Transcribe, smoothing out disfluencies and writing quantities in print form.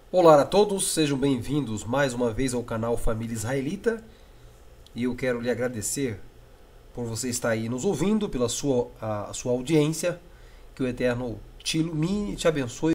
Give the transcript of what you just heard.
Olá a todos, sejam bem-vindos mais uma vez ao canal Família Israelita. E eu quero lhe agradecer por você estar aí nos ouvindo, pela sua audiência. Que o Eterno te ilumine e te abençoe.